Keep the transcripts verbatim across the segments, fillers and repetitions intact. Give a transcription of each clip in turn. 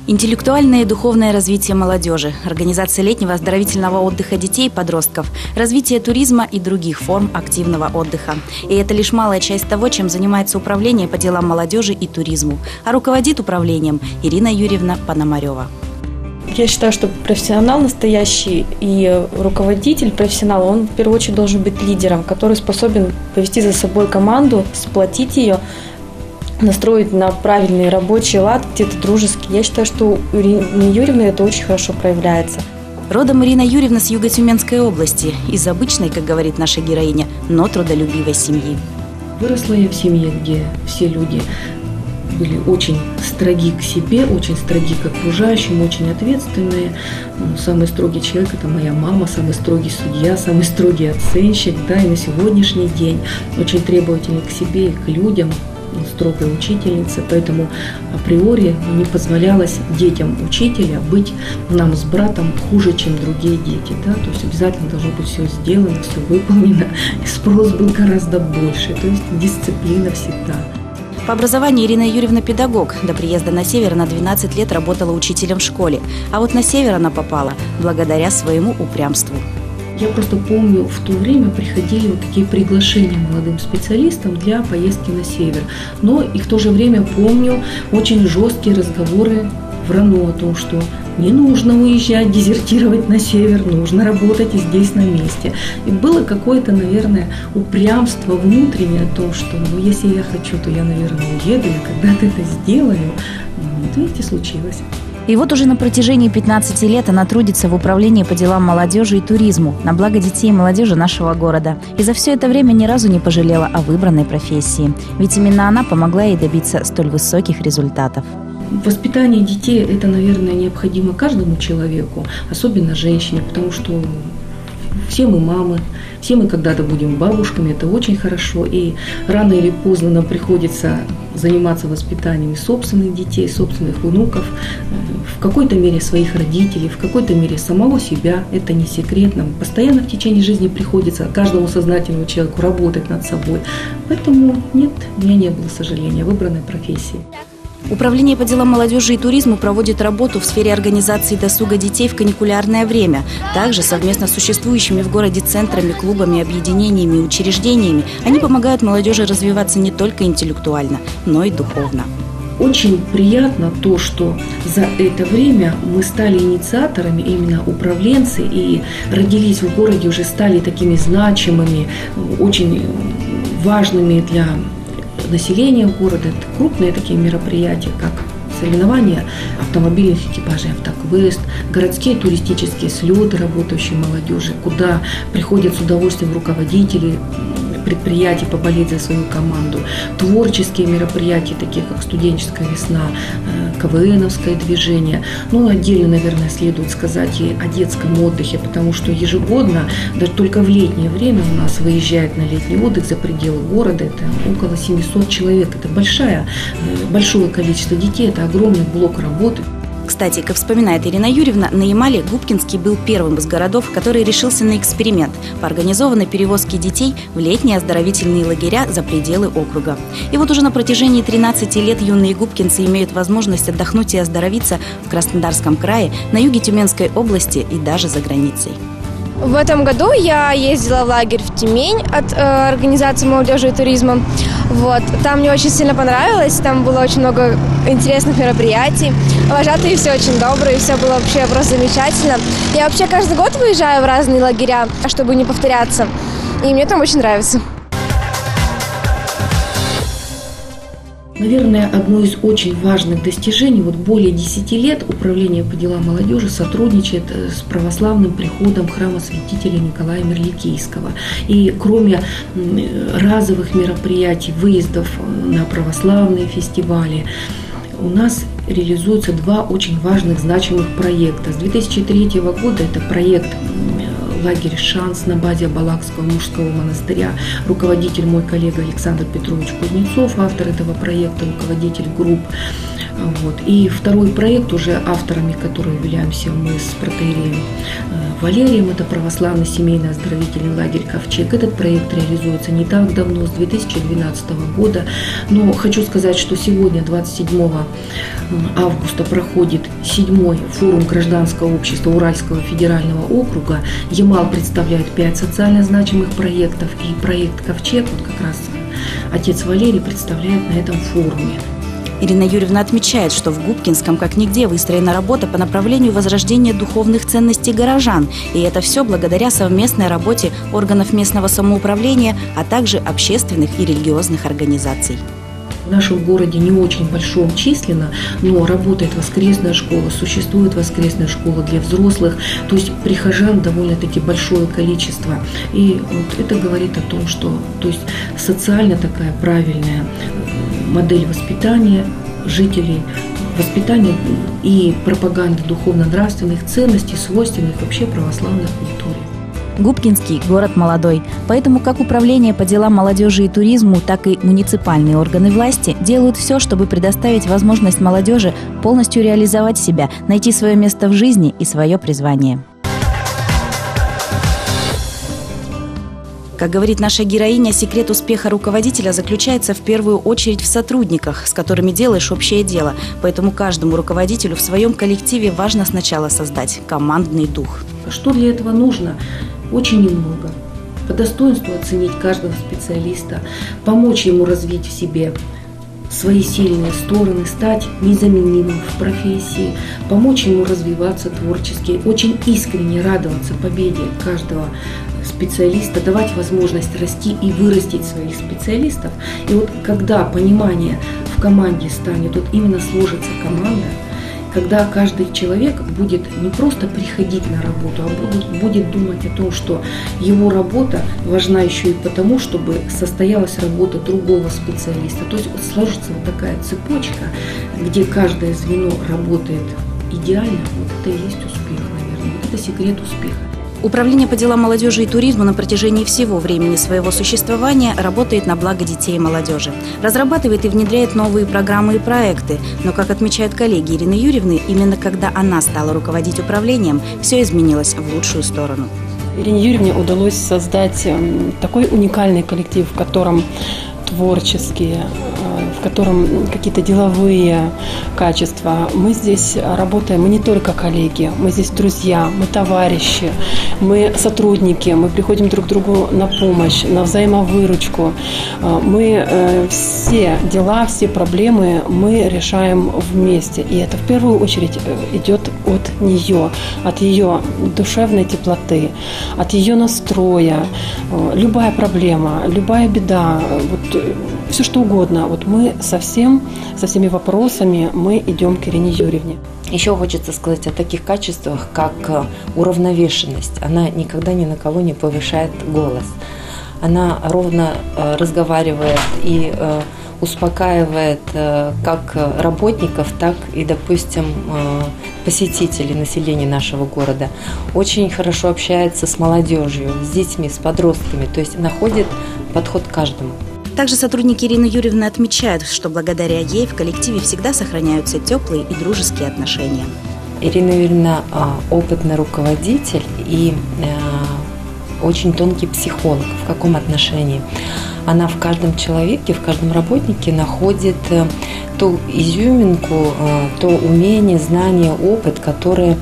Интеллектуальное и духовное развитие молодежи, организация летнего оздоровительного отдыха детей и подростков, развитие туризма и других форм активного отдыха. И это лишь малая часть того, чем занимается управление по делам молодежи и туризму. А руководит управлением Ирина Юрьевна Пономарева. Я считаю, что профессионал настоящий и руководитель, профессионал, он в первую очередь должен быть лидером, который способен повести за собой команду, сплотить ее, настроить на правильный рабочий лад, где-то дружеский. Я считаю, что у Ирины Юрьевны это очень хорошо проявляется. Родом Ирина Юрьевна с Юго-Тюменской области, из обычной, как говорит наша героиня, но трудолюбивой семьи. Выросла я в семье, где все люди были очень строги к себе, очень строги к окружающим, очень ответственные. Ну, самый строгий человек – это моя мама, самый строгий судья, самый строгий оценщик, да, и на сегодняшний день очень требовательный к себе и к людям, строгая учительница, поэтому априори не позволялось детям учителя быть нам с братом хуже, чем другие дети. Да? То есть обязательно должно быть все сделано, все выполнено, и спрос был гораздо больше, то есть дисциплина всегда. По образованию Ирина Юрьевна педагог. До приезда на север она двенадцать лет работала учителем в школе. А вот на север она попала благодаря своему упрямству. Я просто помню, в то время приходили вот такие приглашения молодым специалистам для поездки на север. Но и в то же время помню очень жесткие разговоры в РАНО о том, что не нужно уезжать, дезертировать на север, нужно работать и здесь на месте. И было какое-то, наверное, упрямство внутреннее о том, что ну, если я хочу, то я, наверное, уеду, и когда-то это сделаю. Вот видите, случилось. И вот уже на протяжении пятнадцати лет она трудится в управлении по делам молодежи и туризму на благо детей и молодежи нашего города. И за все это время ни разу не пожалела о выбранной профессии. Ведь именно она помогла ей добиться столь высоких результатов. Воспитание детей – это, наверное, необходимо каждому человеку, особенно женщине, потому что все мы мамы, все мы когда-то будем бабушками, это очень хорошо, и рано или поздно нам приходится заниматься воспитанием собственных детей, собственных внуков, в какой-то мере своих родителей, в какой-то мере самого себя, это не секрет, нам постоянно в течение жизни приходится каждому сознательному человеку работать над собой, поэтому нет, у меня не было сожаления о выбранной профессии. Управление по делам молодежи и туризму проводит работу в сфере организации досуга детей в каникулярное время. Также совместно с существующими в городе центрами, клубами, объединениями и учреждениями они помогают молодежи развиваться не только интеллектуально, но и духовно. Очень приятно то, что за это время мы стали инициаторами, именно управленцы, и родились в городе, уже стали такими значимыми, очень важными для населения города. Это крупные такие мероприятия, как соревнования автомобильных экипажей «Автоквест», городские туристические слеты работающей молодежи, куда приходят с удовольствием руководители предприятий поболеть за свою команду, творческие мероприятия, такие как «Студенческая весна», КВНовское движение. Ну, отдельно, наверное, следует сказать и о детском отдыхе, потому что ежегодно, даже только в летнее время у нас выезжает на летний отдых за пределы города, это около семисот человек. Это большая, большое количество детей, это огромный блок работы. Кстати, как вспоминает Ирина Юрьевна, на Ямале Губкинский был первым из городов, который решился на эксперимент по организованной перевозке детей в летние оздоровительные лагеря за пределы округа. И вот уже на протяжении тринадцати лет юные губкинцы имеют возможность отдохнуть и оздоровиться в Краснодарском крае, на юге Тюменской области и даже за границей. В этом году я ездила в лагерь в Тюмень от э, организации молодежи и туризма. Вот. Там мне очень сильно понравилось, там было очень много интересных мероприятий. Вожатые все очень добрые, все было вообще просто замечательно. Я вообще каждый год выезжаю в разные лагеря, чтобы не повторяться. И мне там очень нравится. Наверное, одно из очень важных достижений, вот более десяти лет Управление по делам молодежи сотрудничает с православным приходом храма святителя Николая Мерликийского. И кроме разовых мероприятий, выездов на православные фестивали, у нас реализуются два очень важных, значимых проекта. С две тысячи третьего года это проект лагерь «Шанс» на базе Абалакского мужского монастыря. Руководитель мой коллега Александр Петрович Кузнецов, автор этого проекта, руководитель групп. Вот. И второй проект, уже авторами которого являемся мы с протоиереем Валерием, это православный семейный оздоровительный лагерь «Ковчег». Этот проект реализуется не так давно, с две тысячи двенадцатого года. Но хочу сказать, что сегодня, двадцать седьмого августа, проходит седьмой форум гражданского общества Уральского федерального округа. Ямал представляет пять социально значимых проектов, и проект «Ковчег», вот как раз отец Валерий представляет на этом форуме. Ирина Юрьевна отмечает, что в Губкинском как нигде выстроена работа по направлению возрождения духовных ценностей горожан. И это все благодаря совместной работе органов местного самоуправления, а также общественных и религиозных организаций. В нашем городе не очень большом численно, но работает воскресная школа, существует воскресная школа для взрослых, то есть прихожан довольно-таки большое количество. И вот это говорит о том, что то есть социально такая правильная модель воспитания жителей, воспитания и пропаганды духовно-нравственных ценностей, свойственных вообще православной культуре. Губкинский – город молодой, поэтому как Управление по делам молодежи и туризму, так и муниципальные органы власти делают все, чтобы предоставить возможность молодежи полностью реализовать себя, найти свое место в жизни и свое призвание. Как говорит наша героиня, секрет успеха руководителя заключается в первую очередь в сотрудниках, с которыми делаешь общее дело. Поэтому каждому руководителю в своем коллективе важно сначала создать командный дух. Что для этого нужно? Очень немного. По достоинству оценить каждого специалиста, помочь ему развить в себе свои сильные стороны, стать незаменимым в профессии, помочь ему развиваться творчески, очень искренне радоваться победе каждого специалиста, давать возможность расти и вырастить своих специалистов. И вот когда понимание в команде станет, вот именно сложится команда, когда каждый человек будет не просто приходить на работу, а будет, будет думать о том, что его работа важна еще и потому, чтобы состоялась работа другого специалиста. То есть вот сложится вот такая цепочка, где каждое звено работает идеально. Вот это и есть успех, наверное. Вот это секрет успеха. Управление по делам молодежи и туризма на протяжении всего времени своего существования работает на благо детей и молодежи. Разрабатывает и внедряет новые программы и проекты. Но, как отмечают коллеги Ирины Юрьевны, именно когда она стала руководить управлением, все изменилось в лучшую сторону. Ирине Юрьевне удалось создать такой уникальный коллектив, в котором творческие, в котором какие-то деловые качества. Мы здесь работаем, мы не только коллеги, мы здесь друзья, мы товарищи, мы сотрудники, мы приходим друг другу на помощь, на взаимовыручку. Мы все дела, все проблемы мы решаем вместе. И это в первую очередь идет от нее, от ее душевной теплоты, от ее настроя. Любая проблема, любая беда, вот все что угодно. Вот мы со, всем, со всеми вопросами мы идем к Ирине Юрьевне. Еще хочется сказать о таких качествах, как уравновешенность. Она никогда ни на кого не повышает голос. Она ровно разговаривает и успокаивает как работников, так и, допустим, посетителей, населения нашего города. Очень хорошо общается с молодежью, с детьми, с подростками, то есть находит подход к каждому. Также сотрудники Ирины Юрьевны отмечают, что благодаря ей в коллективе всегда сохраняются теплые и дружеские отношения. Ирина Юрьевна опытный руководитель и очень тонкий психолог. В каком отношении? Она в каждом человеке, в каждом работнике находит ту изюминку, то умение, знание, опыт, которые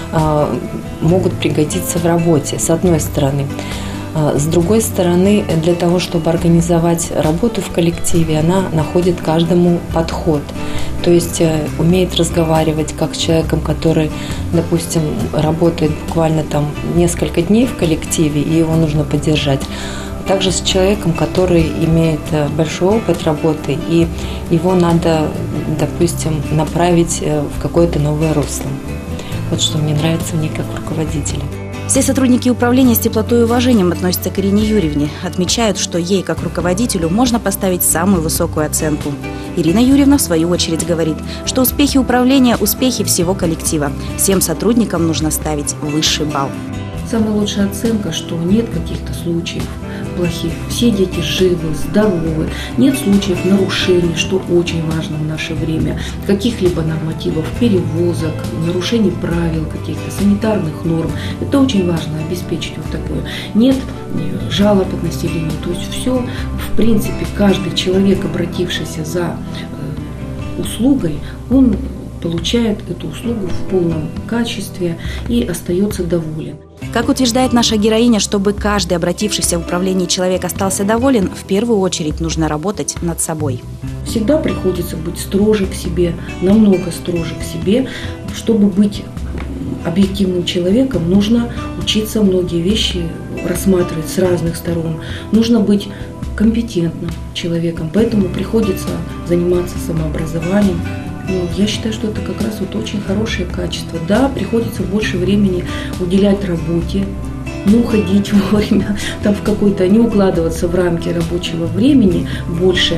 могут пригодиться в работе, с одной стороны. С другой стороны, для того, чтобы организовать работу в коллективе, она находит каждому подход. То есть умеет разговаривать как с человеком, который, допустим, работает буквально там несколько дней в коллективе, и его нужно поддержать. Также с человеком, который имеет большой опыт работы, и его надо, допустим, направить в какое-то новое русло. Вот что мне нравится в ней как руководителя. Все сотрудники управления с теплотой и уважением относятся к Ирине Юрьевне. Отмечают, что ей, как руководителю, можно поставить самую высокую оценку. Ирина Юрьевна, в свою очередь, говорит, что успехи управления – успехи всего коллектива. Всем сотрудникам нужно ставить высший балл. Самая лучшая оценка, что нет каких-то случаев плохих. Все дети живы, здоровы, нет случаев нарушений, что очень важно в наше время, каких-либо нормативов, перевозок, нарушений правил каких-то, санитарных норм. Это очень важно обеспечить вот такое. Нет жалоб от населения, то есть все, в принципе, каждый человек, обратившийся за услугой, он получает эту услугу в полном качестве и остается доволен. Как утверждает наша героиня, чтобы каждый обратившийся в управление человек остался доволен, в первую очередь нужно работать над собой. Всегда приходится быть строже к себе, намного строже к себе. Чтобы быть объективным человеком, нужно учиться многие вещи рассматривать с разных сторон. Нужно быть компетентным человеком, поэтому приходится заниматься самообразованием. Ну, я считаю, что это как раз вот очень хорошее качество. Да, приходится больше времени уделять работе, не уходить вовремя, там в какой-то, не укладываться в рамки рабочего времени больше,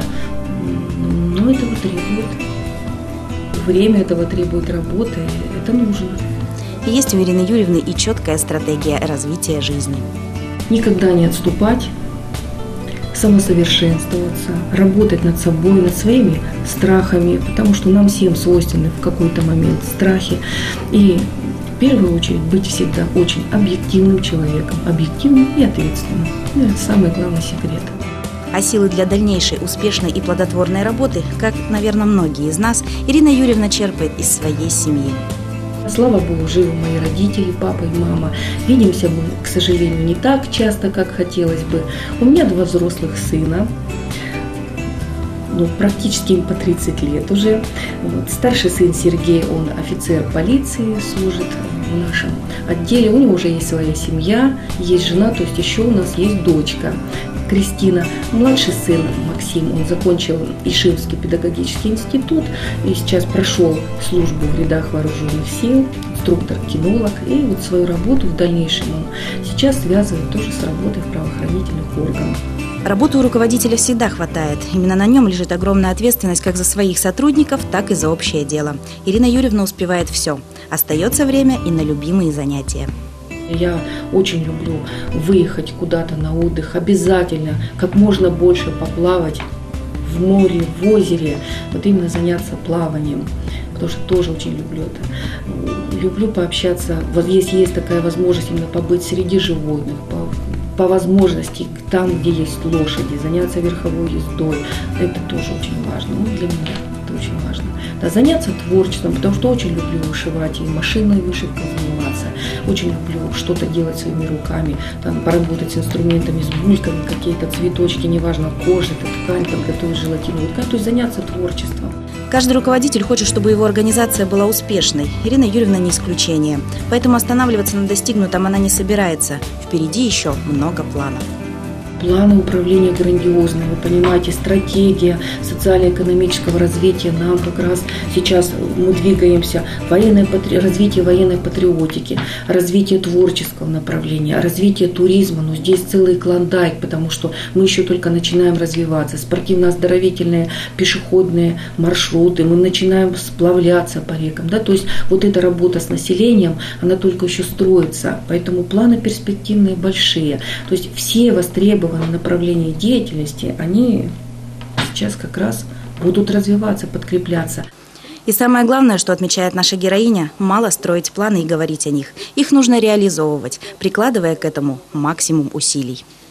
но этого требует. Время этого требует работы, это нужно. И есть у Ирины Юрьевны и четкая стратегия развития жизни. Никогда не отступать, самосовершенствоваться, работать над собой, над своими страхами, потому что нам всем свойственны в какой-то момент страхи. И в первую очередь быть всегда очень объективным человеком, объективным и ответственным. Это самый главный секрет. А силы для дальнейшей успешной и плодотворной работы, как, наверное, многие из нас, Ирина Юрьевна черпает из своей семьи. Слава Богу, живы мои родители, папа и мама. Видимся мы, к сожалению, не так часто, как хотелось бы. У меня два взрослых сына, ну, практически им по тридцать лет уже. Вот. Старший сын Сергей, он офицер полиции, служит в нашем отделе. У него уже есть своя семья, есть жена, то есть еще у нас есть дочка Кристина. Младший сын Максим, он закончил Ишимский педагогический институт и сейчас прошел службу в рядах вооруженных сил, инструктор-кинолог. И вот свою работу в дальнейшем он сейчас связывает тоже с работой в правоохранительных органах. Работы у руководителя всегда хватает. Именно на нем лежит огромная ответственность как за своих сотрудников, так и за общее дело. Ирина Юрьевна успевает все. Остается время и на любимые занятия. Я очень люблю выехать куда-то на отдых, обязательно как можно больше поплавать в море, в озере, вот именно заняться плаванием, потому что тоже очень люблю это. Люблю пообщаться, вот если есть такая возможность именно побыть среди животных, по, по возможности там, где есть лошади, заняться верховой ездой, это тоже очень важно, ну, для меня это очень важно. Да, заняться творчеством, потому что очень люблю вышивать и машинной вышивкой заниматься, очень люблю что-то делать своими руками, там, поработать с инструментами, с бульками, какие-то цветочки, неважно, кожа, это ткань, подготовить желатиновую ткань, то есть заняться творчеством. Каждый руководитель хочет, чтобы его организация была успешной. Ирина Юрьевна не исключение. Поэтому останавливаться на достигнутом она не собирается. Впереди еще много планов. Планы управления грандиозные, вы понимаете, стратегия социально-экономического развития нам как раз сейчас мы двигаемся, военное, развитие военной патриотики, развитие творческого направления, развитие туризма, но здесь целый клондайк, потому что мы еще только начинаем развиваться, спортивно-оздоровительные пешеходные маршруты, мы начинаем сплавляться по рекам, да, то есть вот эта работа с населением, она только еще строится, поэтому планы перспективные большие, то есть все востребованные направления деятельности, они сейчас как раз будут развиваться, подкрепляться. И самое главное, что отмечает наша героиня, мало строить планы и говорить о них. Их нужно реализовывать, прикладывая к этому максимум усилий.